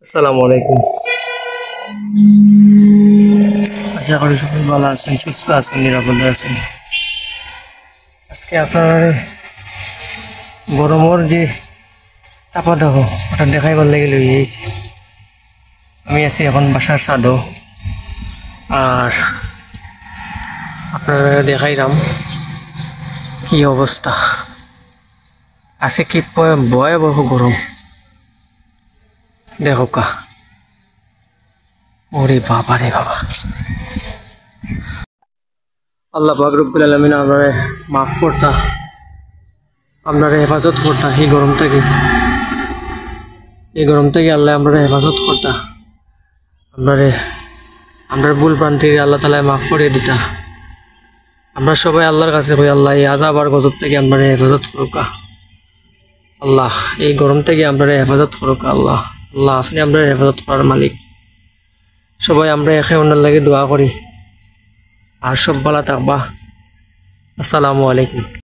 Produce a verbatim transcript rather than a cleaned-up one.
আসসালামু আলাইকুম। আশা করি সবাই ভালো আছেন, সুস্থ আছেন, নিরাপদে আছেন। আজকে আপনার গরমের যে তাপদাহ ওটা দেখাইবার লাগে লই আইছি। আমি আছি এখন বাসার ছাদও, আর আপনারা দেখাইলাম কি অবস্থা আছে, কি ভয়াবহ গরম। দেখো কা, ওরে বাবা রে বাবা। আল্লাহ পাক রব্বুল আলামিন আপনারে মাফ করতা, আপনারে হেফাজত করতা এই গরম থেকে, এই গরম থেকে আল্লাহ আপনারে হেফাজত করতা, আপনারে আমরা ভুল প্রান্তি আল্লাহ তাআলা মাফ করে দিতা। আমরা সবাই আল্লাহর কাছে কই, আল্লাহ এই আযাব আর গজব থেকে আপনারে হেফাজত করুকা। আল্লাহ এই গরম থেকে আপনারে হেফাজত করুকা। আল্লাহ আল্লাহ আপনি আপনার হেফাজত করার মালিক। সবাই আমরা একে অন্যের লাগে দোয়া করি, আর সব ভালো থাকবা। আসসালামু আলাইকুম।